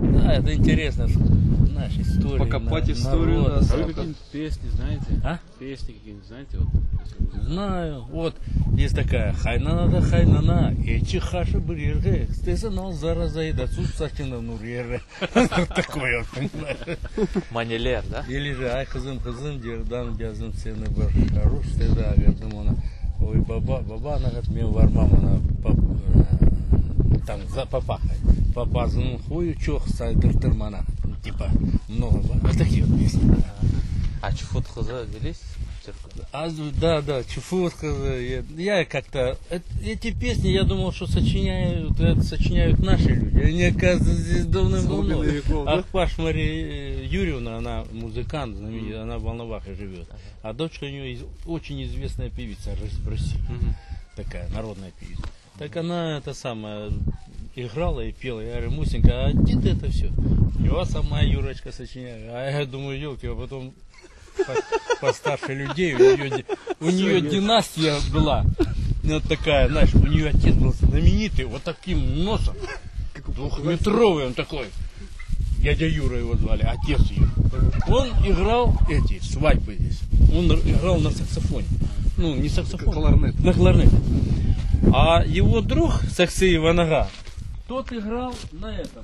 Да, это интересно, наша история. Покопать историю, да. А вы какие-нибудь песни знаете? А? Песни какие-нибудь знаете? Вот, Знаю. Вот есть такая хайнана, хайнана, эти хаши брирге, стесанал заразаида, суд сачина нурьеры. Такое, понимаешь? Манилер, да? Или же ай хызым дердан бязым сені бір хорош стеда вердім ona. Ой, баба, она говорит, мен вармам, она там за папахой. Папазын хою чох сайдыртыр мана. Типа, много. Вот такие вот песни. А Чуфут Хызы делись? Да, Чуфут Хызы. Я как-то... Эти песни, я думал, что сочиняют наши люди. Они, оказывается, здесь давным-давно. Ахпаш Мария Юрьевна, она музыкант, знаменитая, она в Волновахе живет. А дочка у нее очень известная певица в России. Такая народная певица. Так она это самое играла и пела. Я говорю, Мусенька, а где ты это все? Его сама Юрочка сочиняет. А я думаю, елки, а потом постарше людей, у нее династия была. Вот такая, знаешь, у нее отец был знаменитый, вот таким носом, двухметровый он такой. Дядя Юра его звали, отец ее. Он играл эти свадьбы здесь. Он играл на саксофоне. Ну, не саксофон, кларнет. На кларнете. А его друг Саксей Ванага, тот играл на этом.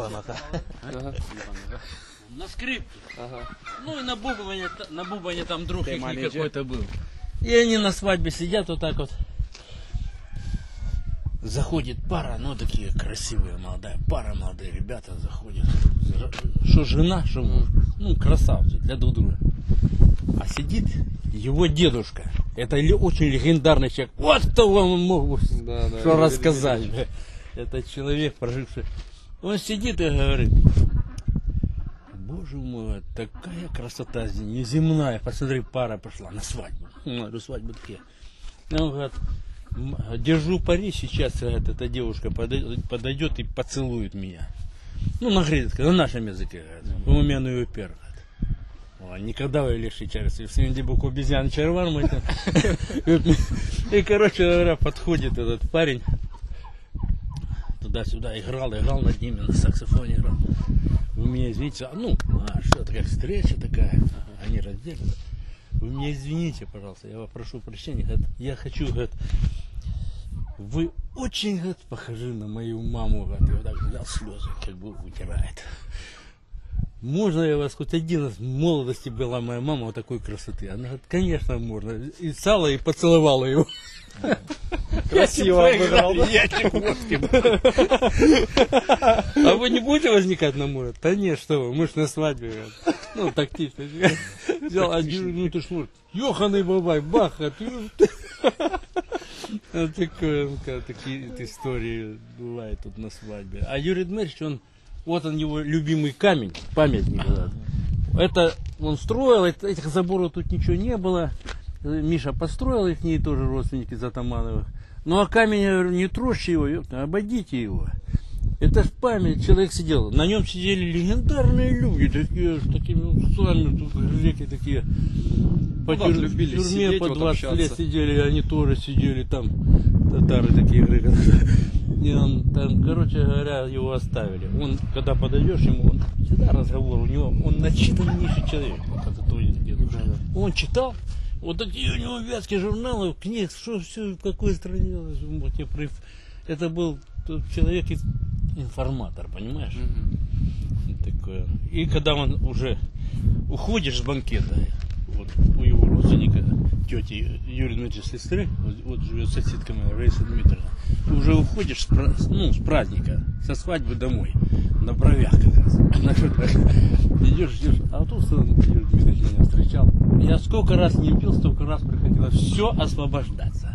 На скрипке. Ну и на бубане там друг их какой-то был. И они на свадьбе сидят вот так вот. Заходит пара, ну такие красивые молодая пара, молодые ребята заходят. Что жена, что муж. Ну, красавцы для друг друга. А сидит его дедушка. Это очень легендарный человек. Вот кто вам мог что рассказать. Это человек, проживший. Он сидит и говорит: боже мой, такая красота здесь, неземная. Посмотри, пара пошла на свадьбу. Ну, свадьбы такие. Он говорит: держу пари, сейчас эта девушка подойдет и поцелует меня. Ну, на грецком, на нашем языке. У меня ее первый. Никогда вы лишь через свинди буку обезьян черван. И, короче говоря, подходит этот парень. Туда-сюда играл над ними, на саксофоне играл. Вы меня извините, что такая встреча такая. Они разделятся. Вы меня извините, пожалуйста, я вас прошу прощения. Я хочу, вы очень похожи на мою маму. И вот так взял слезы, как бы вытирает. Можно я вас хоть один раз в молодости была моя мама вот такой красоты? Она говорит, конечно, можно. И стала и поцеловала его. Красиво обыграл. А вы не будете возникать на море? Да нет, что вы, мы ж на свадьбе. Ну, тактично. Взял один, ну ты ж можешь. Ёханый бабай, бах, такие истории бывают тут на свадьбе. А Юрий Дмитриевич, вот он его любимый камень, памятник. Это он строил, этих заборов тут ничего не было. Миша построил их, ней тоже родственники Затамановых. Ну а камень, я говорю, не трожьте его, обойдите его. Это ж память, человек сидел. На нем сидели легендарные люди, такие, с такими усами, тут реки такие. По тюрьме по 20 лет сидели, они тоже сидели там. Татары такие греки. И он там, короче говоря, его оставили. Он, когда подойдешь ему, он всегда разговор у него, он начитаннейший человек. Как это дедушка. Он читал, вот такие у него вязки журналы, книг, что все, в какой стране. Это был человек информатор, понимаешь? Такое. И когда он уже уходишь с банкета, вот у его родственника, тети Юрия Дмитриевича сестры, вот живет соседка моя, Раиса Дмитриевна, ты уже уходишь с праздника, со свадьбы домой, на бровях как раз. Идешь, а тут Юрий Дмитриевич меня встречал. Я сколько раз не пил, столько раз приходилось все освобождаться.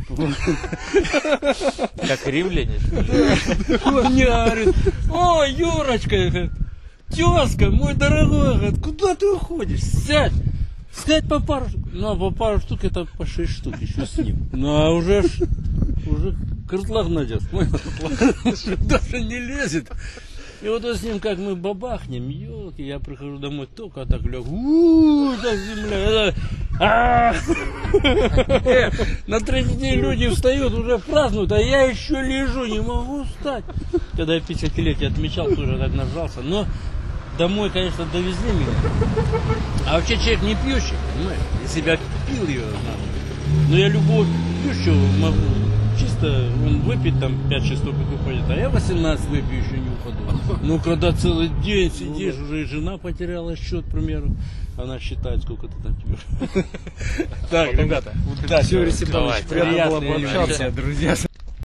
Как римляне. Он мне говорит: о, Юрочка, тезка, мой дорогой, куда ты уходишь? Сядь по пару штук. Ну, а по пару штук это по 6 штук еще с ним. Ну, а уже картлаг надет. Даже не лезет. И вот с ним как мы бабахнем, елки, я прихожу домой, только так лег, так земля. На третий день люди встают, уже празднуют, а я еще лежу, не могу встать. Когда я 50-летие отмечал, тоже так нажался. Но домой, конечно, довезли меня. А вообще человек не пьющий, понимаешь? Если бы я пил ее, но я любого пьющего могу. Чисто он выпьет там 5-6 опыт уходит, а я 18 выпью, еще не упаду. Ну, когда целый день сидишь, уже и жена потеряла счет, к примеру. Она считает, сколько ты там пьешь. Так, ребята, удачи. Все, Арсен Павлович, Давай. приятно было Приятно, пообщаться. друзья.